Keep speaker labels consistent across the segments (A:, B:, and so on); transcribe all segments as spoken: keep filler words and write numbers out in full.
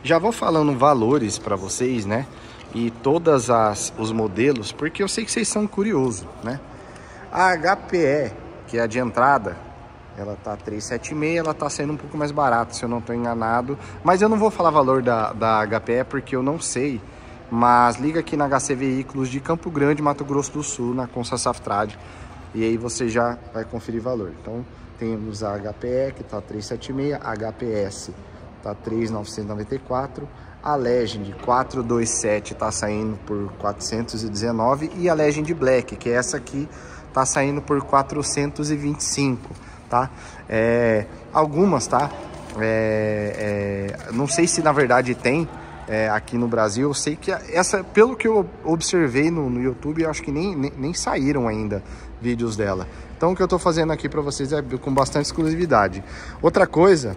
A: Já vou falando valores para vocês, né? E todas as os modelos, porque eu sei que vocês são curiosos, né? A H P E, que é a de entrada, ela tá trezentos e setenta e seis, ela tá saindo um pouco mais barata, se eu não tô enganado. Mas eu não vou falar valor da, da H P E porque eu não sei. Mas liga aqui na H C Veículos de Campo Grande, Mato Grosso do Sul, na Consa Saftrad. E aí você já vai conferir valor. Então temos a H P E, que tá trezentos e setenta e seis, a H P S tá três mil novecentos e noventa e quatro, a Legend quatrocentos e vinte e sete tá saindo por quatrocentos e dezenove e a Legend Black, que é essa aqui, tá saindo por quatrocentos e vinte e cinco, tá? É, algumas, tá? É, é, não sei se na verdade tem é, aqui no Brasil. Eu sei que essa, pelo que eu observei no, no YouTube, eu acho que nem, nem, nem saíram ainda vídeos dela. Então o que eu tô fazendo aqui para vocês é com bastante exclusividade. Outra coisa,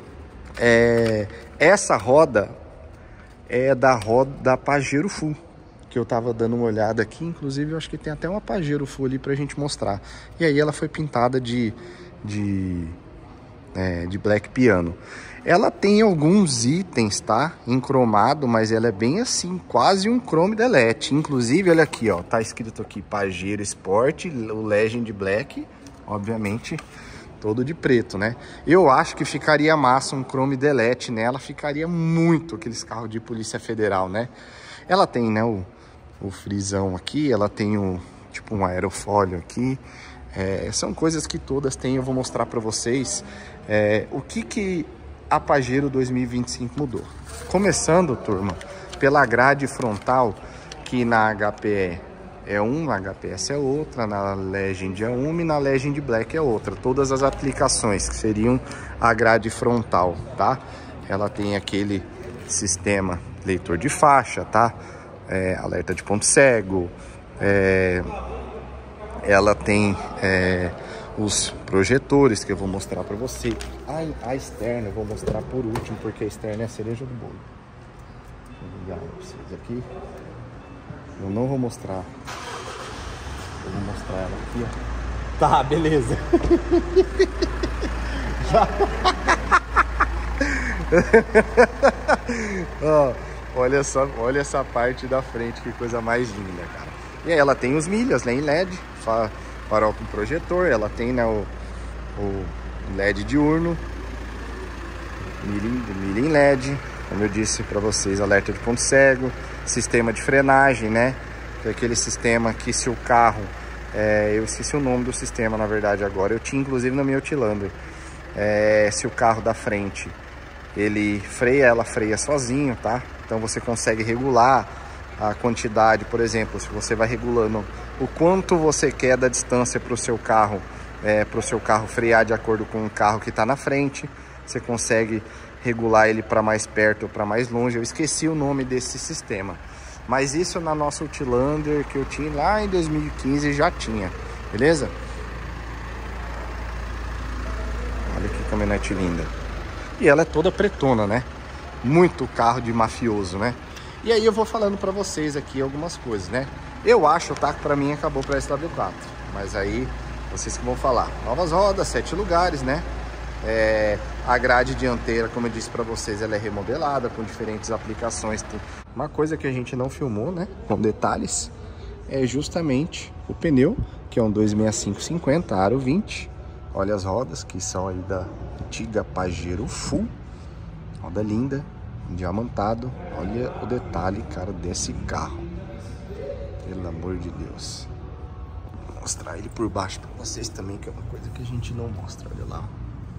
A: é, essa roda é da roda da Pajero Full, que eu tava dando uma olhada aqui. Inclusive eu acho que tem até uma Pajero Full ali pra gente mostrar. E aí ela foi pintada de de, é, de Black Piano. Ela tem alguns itens, tá, em cromado, mas ela é bem assim, quase um chrome delete. Inclusive, olha aqui, ó, tá escrito aqui Pajero Sport, o Legend Black, obviamente todo de preto, né? Eu acho que ficaria massa um chrome delete nela, ficaria muito aqueles carros de Polícia Federal, né? Ela tem, né, o, o frisão aqui, ela tem o, tipo um aerofólio aqui. É, são coisas que todas têm. Eu vou mostrar para vocês é, o que que a Pajero dois mil e vinte e cinco mudou. Começando, turma, pela grade frontal, que na H P E é uma, na H P S é outra, na Legend é uma e na Legend Black é outra. Todas as aplicações que seriam a grade frontal, tá? Ela tem aquele sistema leitor de faixa, tá? É, alerta de ponto cego, é, ela tem é, os projetores que eu vou mostrar para você. A, a externa eu vou mostrar por último, porque a externa é a cereja do bolo. Vou ligar para vocês aqui. Eu não vou mostrar. Eu vou mostrar ela aqui, ó. Tá, beleza. Já. Ó, olha só, olha essa parte da frente, que coisa mais linda, cara. E aí ela tem os milhas, né, em L E D, farol com projetor, ela tem, né, o, o L E D diurno, milha, milha em L E D, como eu disse para vocês, alerta de ponto cego, sistema de frenagem, né, que é aquele sistema que se o carro, é, eu esqueci o nome do sistema na verdade agora, eu tinha inclusive na minha Outlander, é, se o carro da frente, ele freia, ela freia sozinho, tá? Então você consegue regular a quantidade, por exemplo, se você vai regulando o quanto você quer da distância para o seu carro, é, para o seu carro frear de acordo com o carro que está na frente, você consegue regular ele para mais perto ou para mais longe. Eu esqueci o nome desse sistema, mas isso na nossa Outlander que eu tinha lá em dois mil e quinze já tinha, beleza? Olha que caminhonete linda. E ela é toda pretona, né? Muito carro de mafioso, né? E aí eu vou falando para vocês aqui algumas coisas, né? Eu acho, tá, que para mim acabou para S W quatro, mas aí vocês que vão falar. Novas rodas, sete lugares, né? É, a grade dianteira, como eu disse para vocês, ela é remodelada com diferentes aplicações. Tem uma coisa que a gente não filmou, né, com detalhes, é justamente o pneu, que é um dois seis cinco cinquenta aro vinte. Olha as rodas, que são aí da antiga Pajero Full. Roda linda, diamantado. Olha o detalhe, cara, desse carro. Pelo amor de Deus. Vou mostrar ele por baixo para vocês também, que é uma coisa que a gente não mostra. Olha lá.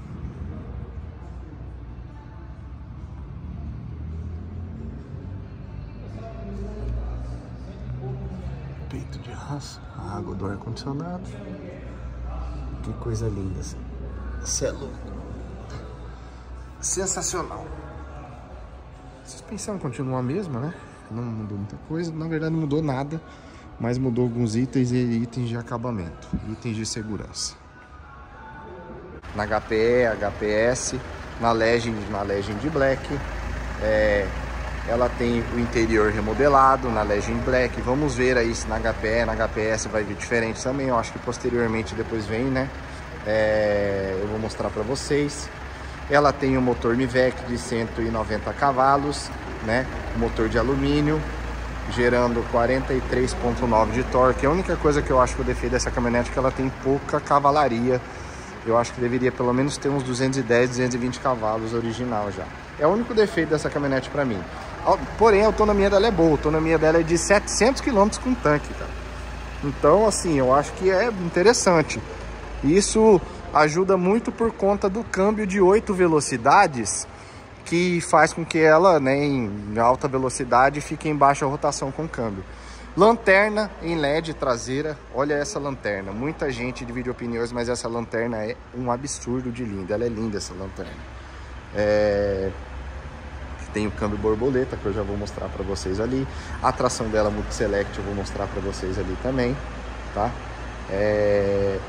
A: Peito de aço, a água do ar-condicionado. Que coisa linda. Você é louco. Sensacional. A suspensão continua a mesma, né? Não mudou muita coisa. Na verdade não mudou nada, mas mudou alguns itens e itens de acabamento, itens de segurança. Na H P E, H P S, na Legend, na Legend Black, é, ela tem o interior remodelado na Legend Black. Vamos ver aí se na H P E, na H P S vai vir diferente também. Eu acho que posteriormente depois vem, né? É, eu vou mostrar para vocês. Ela tem um motor Mivec de cento e noventa cavalos, né? Motor de alumínio, gerando quarenta e três ponto nove de torque. A única coisa que eu acho que o defeito dessa caminhonete é que ela tem pouca cavalaria. Eu acho que deveria pelo menos ter uns duzentos e dez, duzentos e vinte cavalos original já. É o único defeito dessa caminhonete para mim. Porém, a autonomia dela é boa. A autonomia dela é de setecentos quilômetros com tanque, cara. Então, assim, eu acho que é interessante. Isso ajuda muito por conta do câmbio de oito velocidades, que faz com que ela, né, em alta velocidade, fique em baixa rotação com o câmbio. Lanterna em L E D traseira. Olha essa lanterna. Muita gente divide opiniões, mas essa lanterna é um absurdo de linda. Ela é linda, essa lanterna. É... Tem o câmbio borboleta, que eu já vou mostrar para vocês ali. A tração dela Multiselect eu vou mostrar para vocês ali também, tá? É...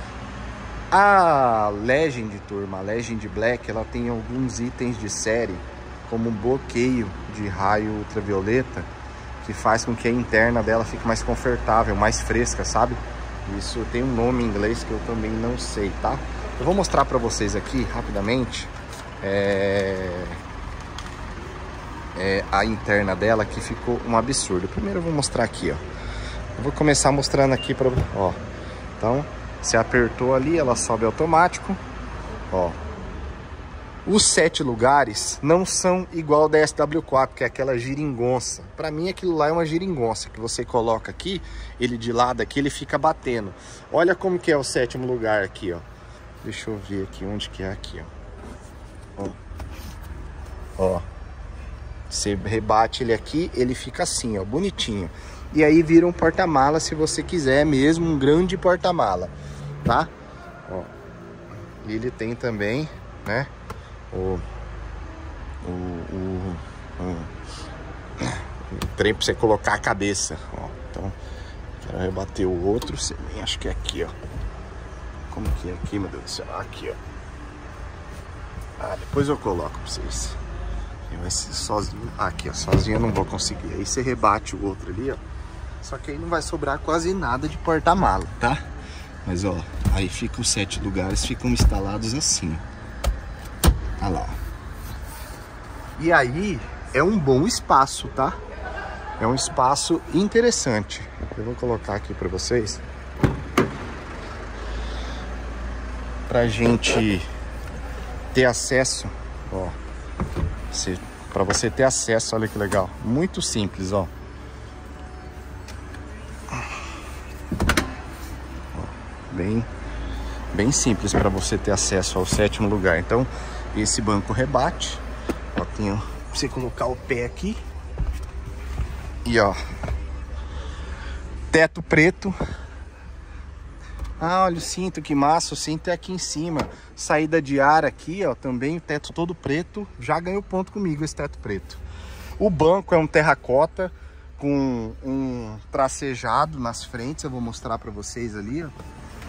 A: A Legend, turma, a Legend Black, ela tem alguns itens de série, como um bloqueio de raio ultravioleta, que faz com que a interna dela fique mais confortável, mais fresca, sabe? Isso tem um nome em inglês que eu também não sei, tá? Eu vou mostrar para vocês aqui, rapidamente, é... É a interna dela, que ficou um absurdo. Primeiro eu vou mostrar aqui, ó. Eu vou começar mostrando aqui para, ó. Então, você apertou ali, ela sobe automático, ó. Os sete lugares não são igual ao da S W quatro, que é aquela giringonça. Para mim aquilo lá é uma giringonça, que você coloca aqui, ele de lado aqui, ele fica batendo. Olha como que é o sétimo lugar aqui, ó. Deixa eu ver aqui, onde que é aqui, ó. Ó. Ó. Você rebate ele aqui, ele fica assim, ó, bonitinho. E aí vira um porta-mala, se você quiser mesmo, um grande porta-mala, tá? Ó. E ele tem também, né, o, o, o, o, o trem pra você colocar a cabeça, ó. Então, quero rebater o outro, você vem, acho que é aqui, ó. Como que é aqui, meu Deus do céu? Aqui, ó. Ah, depois eu coloco pra vocês. Vai ser sozinho. Aqui, ó, sozinho eu não vou conseguir. Aí você rebate o outro ali, ó. Só que aí não vai sobrar quase nada de porta-mala, tá? Mas, ó, aí fica os sete lugares, ficam instalados assim. Olha lá. E aí é um bom espaço, tá? É um espaço interessante. Eu vou colocar aqui pra vocês. Pra gente ter acesso, ó. Você, pra você ter acesso, olha que legal. Muito simples, ó. Bem, bem simples para você ter acesso ao sétimo lugar. Então, esse banco rebate. Ó, tem, ó, pra você colocar o pé aqui. E, ó, teto preto. Ah, olha o cinto, que massa. O cinto é aqui em cima. Saída de ar aqui, ó, também o teto todo preto. Já ganhou ponto comigo esse teto preto. O banco é um terracota com um tracejado nas frentes. Eu vou mostrar para vocês ali, ó.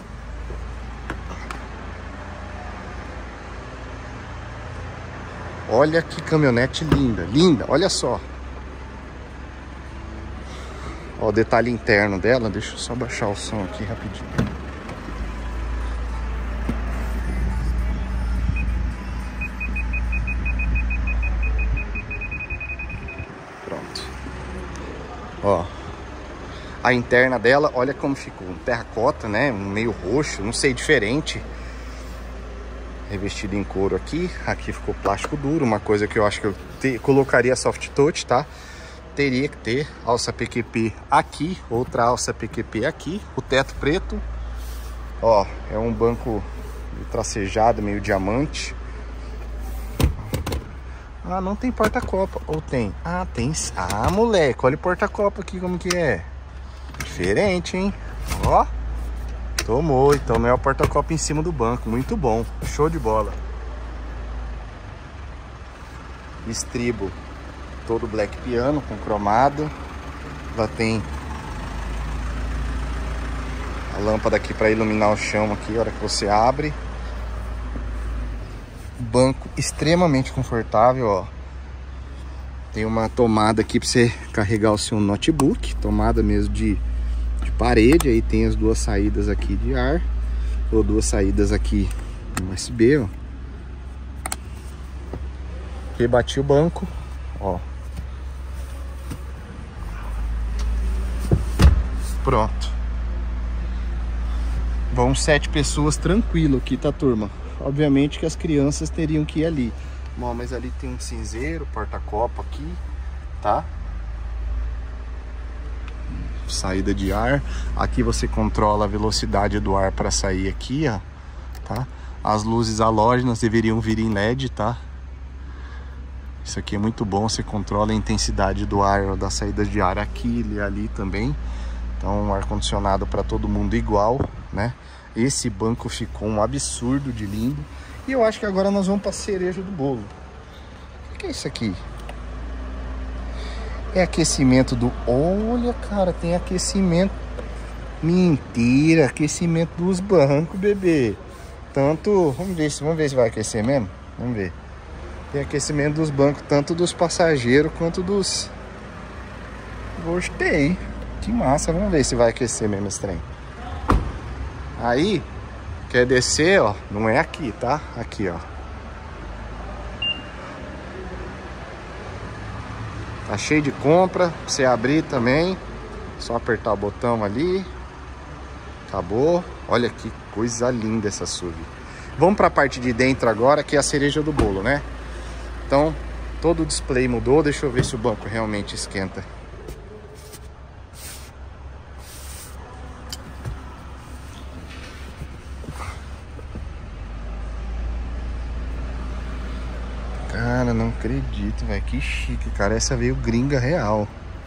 A: Olha que caminhonete linda, linda, olha só. Ó, o detalhe interno dela. Deixa eu só baixar o som aqui rapidinho. Ó, a interna dela, olha como ficou, um terracota, né, um meio roxo, não sei, diferente. Revestido em couro aqui, aqui ficou plástico duro, uma coisa que eu acho que eu te, colocaria soft touch, tá? Teria que ter alça P Q P aqui, outra alça P Q P aqui, o teto preto. Ó, é um banco tracejado, meio diamante. Ah, não tem porta-copa. Ou tem? Ah, tem. Ah, moleque, olha o porta-copa aqui como que é. Diferente, hein? Ó. Tomou. Então não é o porta-copa em cima do banco. Muito bom. Show de bola. Estribo todo black piano com cromado. Lá tem a lâmpada aqui para iluminar o chão aqui, a hora que você abre. Banco extremamente confortável, ó. Tem uma tomada aqui para você carregar o seu notebook, tomada mesmo de, de parede. Aí tem as duas saídas aqui de ar, ou duas saídas aqui U S B, ó. coloquei, bati o banco, ó. Pronto. Vão sete pessoas tranquilo aqui, tá, turma? Obviamente que as crianças teriam que ir ali. Bom, mas ali tem um cinzeiro, porta-copo aqui, tá? Saída de ar. Aqui você controla a velocidade do ar para sair aqui, ó, tá? As luzes halógenas deveriam vir em L E D, tá? Isso aqui é muito bom, você controla a intensidade do ar, da saída de ar aqui e ali também. Então, um ar-condicionado para todo mundo igual, né? Esse banco ficou um absurdo de lindo. E eu acho que agora nós vamos para a cereja do bolo. O que é isso aqui? É aquecimento do... Olha, cara, tem aquecimento. Mentira, aquecimento dos bancos, bebê. Tanto... Vamos ver, vamos ver se vai aquecer mesmo. Vamos ver. Tem aquecimento dos bancos, tanto dos passageiros quanto dos... Gostei. Que massa, vamos ver se vai aquecer mesmo esse trem. Aí, quer descer, ó, não é aqui, tá? Aqui, ó. Tá cheio de compra, pra você abrir também. Só apertar o botão ali. Acabou. Olha que coisa linda essa S U V. Vamos pra parte de dentro agora, que é a cereja do bolo, né? Então, todo o display mudou. Deixa eu ver se o banco realmente esquenta. Cara, não acredito, velho. Que chique, cara. Essa veio gringa real.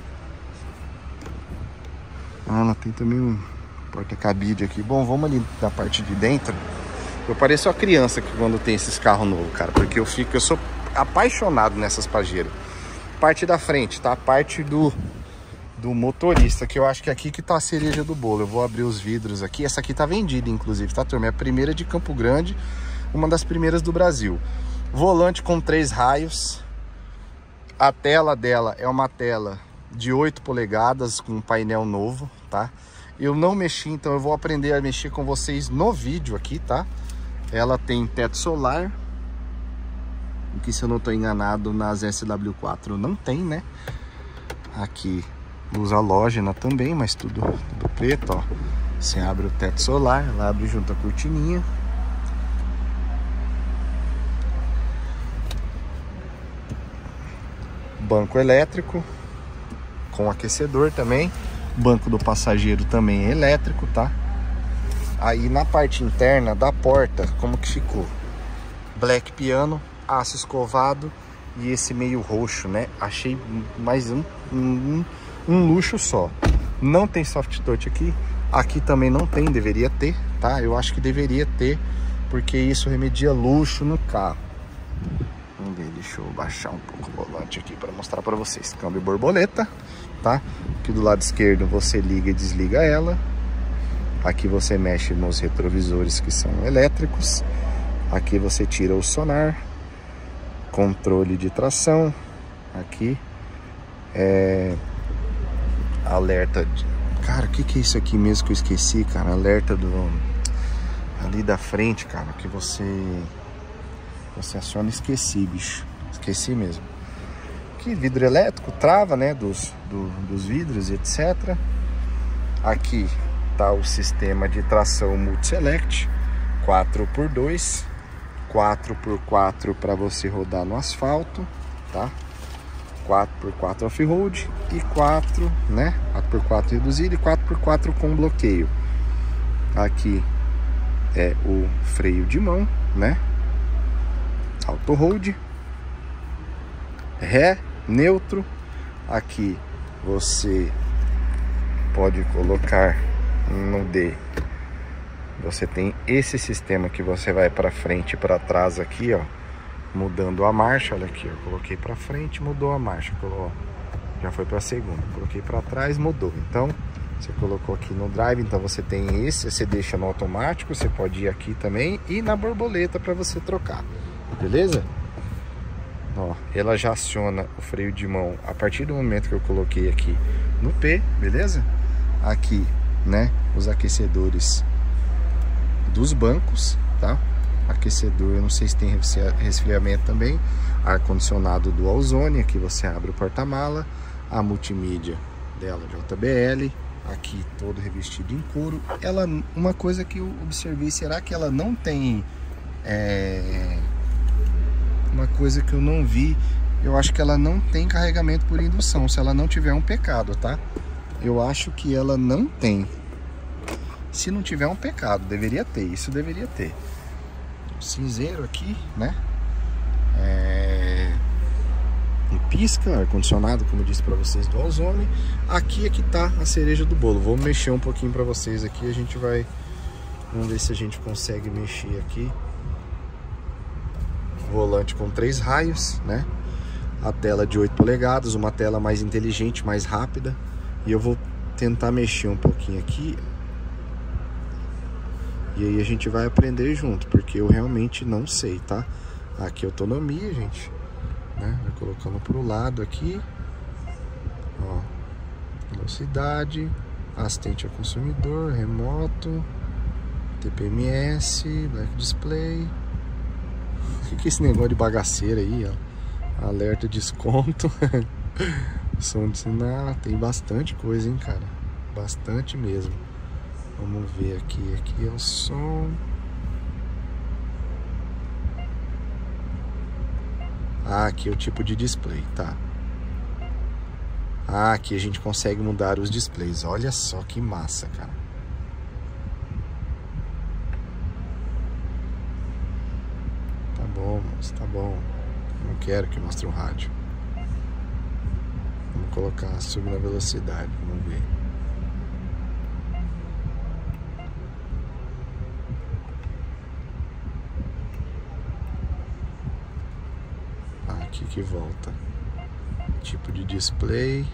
A: Ah, não tem também um porta-cabide aqui. Bom, vamos ali na parte de dentro. Eu pareço uma criança que quando tem esses carros novos, cara. Porque eu fico, eu sou apaixonado nessas pajeiras. Parte da frente, tá? A parte do, do motorista, que eu acho que é aqui que tá a cereja do bolo. Eu vou abrir os vidros aqui. Essa aqui tá vendida, inclusive, tá, turma? É a primeira de Campo Grande. Uma das primeiras do Brasil. Volante com três raios. A tela dela é uma tela de oito polegadas com um painel novo, tá? Eu não mexi, então eu vou aprender a mexer com vocês no vídeo aqui, tá? Ela tem teto solar, o que, se eu não estou enganado, nas S W quatro não tem, né? Aqui luz halógena também, mas tudo, tudo preto, ó. Você abre o teto solar, ela abre junto a cortininha. Banco elétrico com aquecedor também. Banco do passageiro também é elétrico, tá? Aí na parte interna da porta, como que ficou? Black piano, aço escovado e esse meio roxo, né? Achei mais um, um, um luxo só. Não tem soft touch aqui. Aqui também não tem, deveria ter, tá? Eu acho que deveria ter, porque isso remedia luxo no carro. Vamos ver, deixa eu baixar um pouco o volante aqui para mostrar para vocês. Câmbio borboleta, tá? Aqui do lado esquerdo você liga e desliga ela. Aqui você mexe nos retrovisores que são elétricos. Aqui você tira o sonar. Controle de tração. Aqui é alerta de... Cara, o que que é isso aqui mesmo que eu esqueci, cara? Alerta do... ali da frente, cara, que você... Você aciona, esqueci, bicho. Esqueci mesmo. Aqui, vidro elétrico, trava, né? Dos, do, dos vidros, etcétera. Aqui tá o sistema de tração Multi-Select. quatro por dois. quatro por quatro para você rodar no asfalto, tá? quatro por quatro off-road. E quatro, né? quatro por quatro reduzido e quatro por quatro com bloqueio. Aqui é o freio de mão, né? Auto hold, ré, neutro. Aqui você pode colocar no D. Você tem esse sistema que você vai para frente e para trás aqui, ó, mudando a marcha. Olha aqui, eu coloquei para frente, mudou a marcha, ó, já foi para a segunda. Coloquei para trás, mudou. Então você colocou aqui no drive, então você tem esse, você deixa no automático, você pode ir aqui também e na borboleta para você trocar. Beleza? Ó, ela já aciona o freio de mão a partir do momento que eu coloquei aqui no P, beleza? Aqui, né, os aquecedores dos bancos, tá? Aquecedor, eu não sei se tem resfriamento também. ar-condicionado dual zone, aqui você abre o porta-mala, a multimídia dela J B L, aqui todo revestido em couro. Ela, uma coisa que eu observei, será que ela não tem, é, uma coisa que eu não vi, eu acho que ela não tem carregamento por indução, se ela não tiver um pecado, tá? Eu acho que ela não tem. Se não tiver um pecado, deveria ter, isso deveria ter. Cinzeiro aqui, né? É... pisca, ar-condicionado, como eu disse para vocês, dual zone. Aqui é que tá a cereja do bolo. Vou mexer um pouquinho para vocês aqui. A gente vai, vamos ver se a gente consegue mexer aqui. Volante com três raios, né? A tela de oito polegadas, uma tela mais inteligente, mais rápida. E eu vou tentar mexer um pouquinho aqui. E aí a gente vai aprender junto, porque eu realmente não sei, tá? Aqui autonomia, gente, né? Vai colocando pro lado aqui, ó, velocidade, assistente ao consumidor, remoto, T P M S, Black Display. O que que é esse negócio de bagaceira aí, ó? Alerta desconto, som de sinal, tem bastante coisa, hein, cara? Bastante mesmo. Vamos ver aqui, aqui é o som. Ah, aqui é o tipo de display, tá? Ah, aqui a gente consegue mudar os displays. Olha só que massa, cara. Tá bom, moço, tá bom. Não quero que mostre o rádio. Vamos colocar sub na velocidade, vamos ver. Aqui que volta. Tipo de display.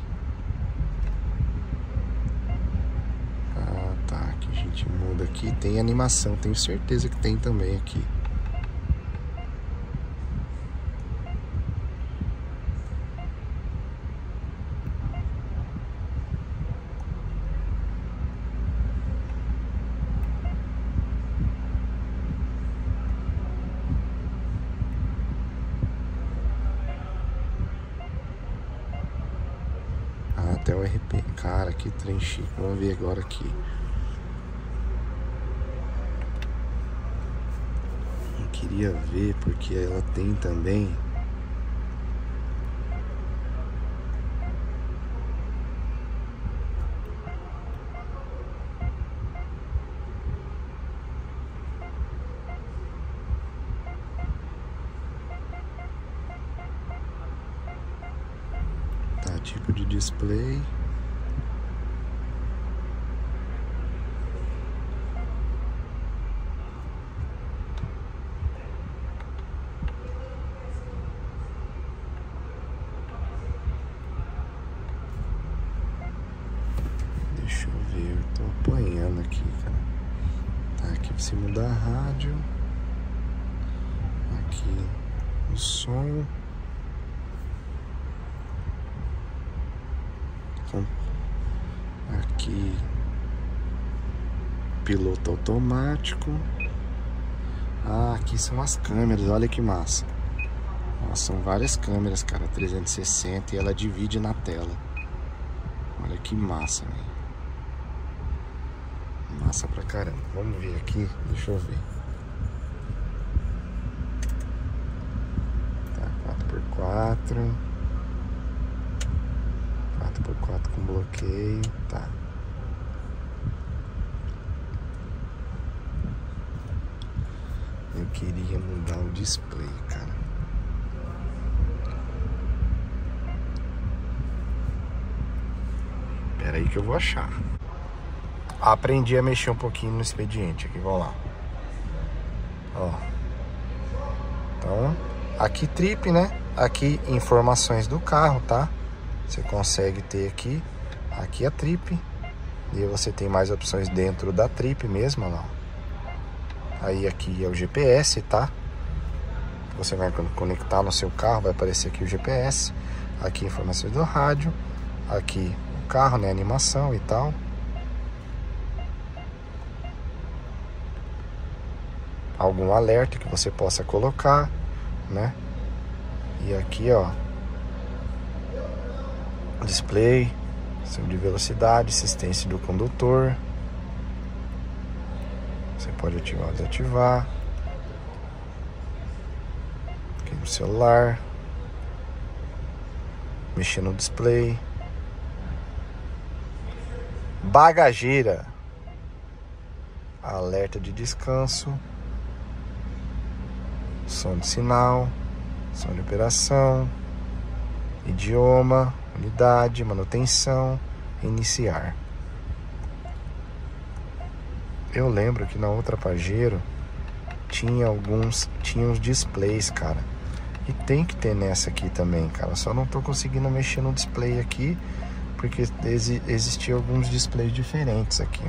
A: Ah, tá. Aqui a gente muda aqui. Tem animação, tenho certeza que tem também aqui. Até o R P. Cara, que trem chique. Vamos ver agora aqui. Eu queria ver porque ela tem também. Tipo de display. Deixa eu ver, eu tô apanhando aqui, cara. Tá, aqui pra você mudar a rádio. Aqui o som. Aqui piloto automático. Ah, aqui são as câmeras, olha que massa. Nossa, são várias câmeras, cara, trezentos e sessenta, e ela divide na tela. Olha que massa, velho. Massa pra caramba. Vamos ver aqui, deixa eu ver. Tá, quatro por quatro. quatro por quatro com bloqueio, tá. Eu queria mudar o display, cara. Pera aí que eu vou achar. Aprendi a mexer um pouquinho no expediente aqui, vamos lá. Ó. Então, aqui trip, né? Aqui informações do carro, tá? Você consegue ter aqui, aqui a trip, e você tem mais opções dentro da trip mesmo, ó lá. Aí aqui é o G P S, tá? Você vai conectar no seu carro, vai aparecer aqui o G P S. Aqui informações do rádio, aqui o carro, né, animação e tal. Algum alerta que você possa colocar, né? E aqui, ó, display, de velocidade, assistência do condutor. Você pode ativar ou desativar. Aqui no celular. Mexer no display. Bagageira. Alerta de descanso. Som de sinal. Som de operação. Idioma. Unidade, manutenção, iniciar. Eu lembro que na outra Pajero tinha alguns, tinha uns displays, cara. E tem que ter nessa aqui também, cara. Só não tô conseguindo mexer no display aqui, porque exi existiam alguns displays diferentes aqui,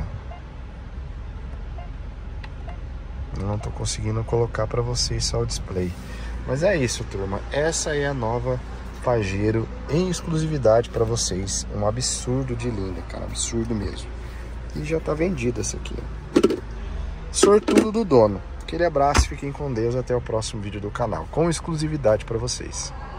A: ó. Eu não tô conseguindo colocar pra vocês só o display. Mas é isso, turma. Essa é a nova Pajero em exclusividade para vocês. Um absurdo de linda, cara, absurdo mesmo. E já tá vendida essa aqui, ó. Sortudo do dono. Aquele abraço, fiquem com Deus, até o próximo vídeo do canal, com exclusividade para vocês.